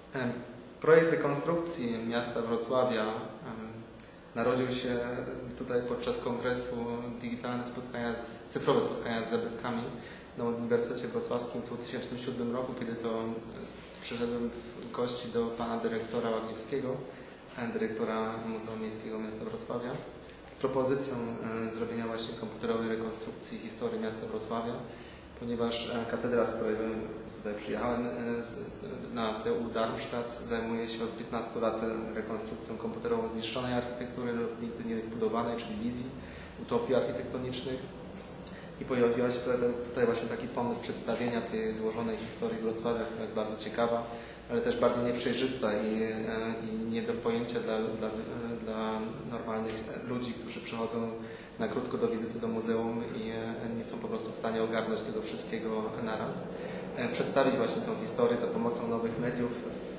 Projekt rekonstrukcji miasta Wrocławia narodził się tutaj podczas kongresu cyfrowe spotkania z zabytkami na Uniwersytecie Wrocławskim w 2007 roku, kiedy to przyszedłem w gości do pana dyrektora Łagiewskiego, dyrektora Muzeum Miejskiego Miasta Wrocławia, z propozycją zrobienia właśnie komputerowej rekonstrukcji historii miasta Wrocławia, ponieważ katedra, z której tutaj przyjechałem na TU Darmstadt, zajmuje się od 15 lat rekonstrukcją komputerową zniszczonej architektury lub nigdy nie zbudowanej, czyli wizji, utopii architektonicznych. I pojawiła się tutaj właśnie taki pomysł przedstawienia tej złożonej historii Wrocławia, która jest bardzo ciekawa, ale też bardzo nieprzejrzysta i nie do pojęcia dla normalnych ludzi, którzy przychodzą na krótko do wizyty do muzeum i nie są po prostu w stanie ogarnąć tego wszystkiego naraz. Przedstawić właśnie tą historię za pomocą nowych mediów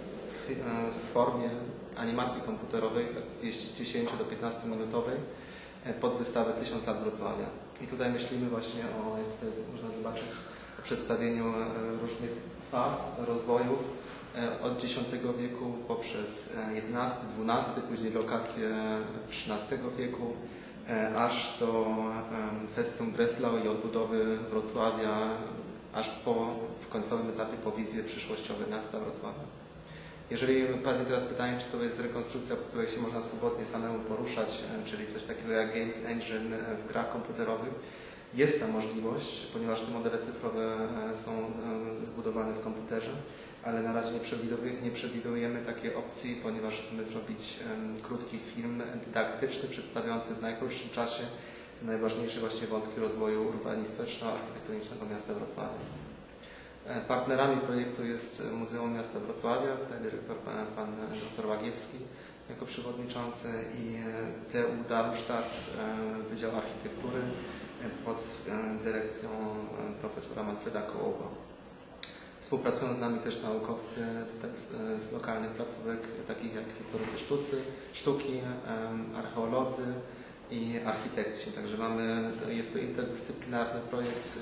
w formie animacji komputerowej 10 do 15 minutowej pod wystawę 1000 lat Wrocławia. I tutaj myślimy właśnie o, jak tutaj można zobaczyć, o przedstawieniu różnych faz rozwoju od X wieku poprzez XI, XII, później lokacje XIII wieku, aż do Festum Breslau i odbudowy Wrocławia, aż w końcowym etapie po wizje przyszłościowe miasta Wrocławia. Jeżeli padnie teraz pytanie, czy to jest rekonstrukcja, po której się można swobodnie samemu poruszać, czyli coś takiego jak Games Engine w grach komputerowych, jest ta możliwość, ponieważ te modele cyfrowe są zbudowane w komputerze, ale na razie nie przewidujemy takiej opcji, ponieważ chcemy zrobić krótki film dydaktyczny, przedstawiający w najkrótszym czasie te najważniejsze właśnie wątki rozwoju urbanistyczno-architektonicznego miasta Wrocławia. Partnerami projektu jest Muzeum Miasta Wrocławia, tutaj dyrektor pan dr Łagiewski jako przewodniczący i TU Darmstadt, Wydział Architektury pod dyrekcją profesora Manfreda Kołowa. Współpracują z nami też naukowcy tutaj z lokalnych placówek, takich jak historycy sztuki, archeolodzy i architekci. Także jest to interdyscyplinarny projekt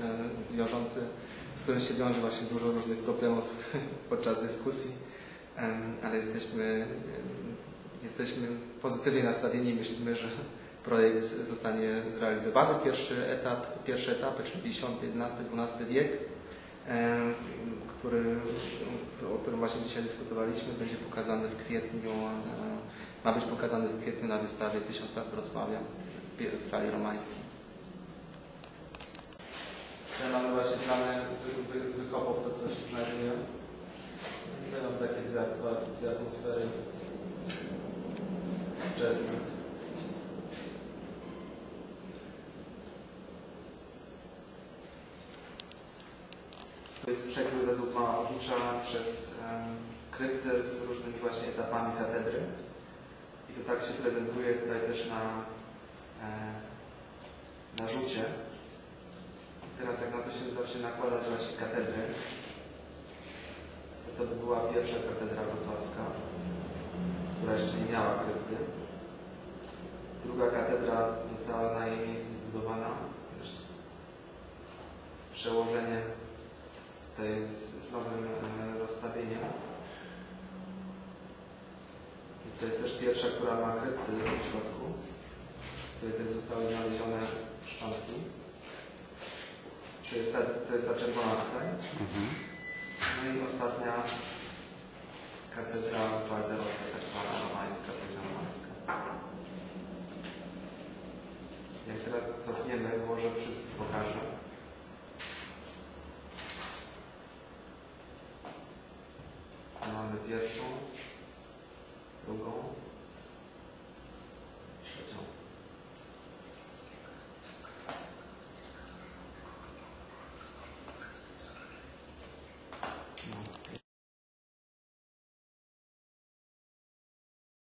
z którym się wiąże właśnie dużo różnych problemów podczas dyskusji, ale jesteśmy pozytywnie nastawieni i myślimy, że projekt zostanie zrealizowany. Pierwsze etapy, czyli X, XI, XII wiek, o którym właśnie dzisiaj dyskutowaliśmy, będzie pokazany w kwietniu, ma być pokazany w kwietniu na wystawie 1000 lat Wrocławia w sali romańskiej. Mamy właśnie plany z wykopów, to co się znajduje. Będą takie dwie atmosfery wczesne. To jest przekrój według Małowicza przez kryptę z różnymi właśnie etapami katedry. I to tak się prezentuje tutaj też na rzucie. Teraz jak na to się zacznie nakładać właśnie katedry, to by była pierwsza katedra wrocławska, która jeszcze nie miała krypty. Druga katedra została na jej miejscu zbudowana już z przełożeniem, z nowym rozstawieniem. I to jest też pierwsza, która ma krypty w środku, w której też zostały znalezione szczątki. To jest ta czerwona tutaj. No i ostatnia katedra walderowska, tak zwana romańska, romańska. Jak teraz cofniemy, może wszystko pokażę. Mamy pierwszą, drugą.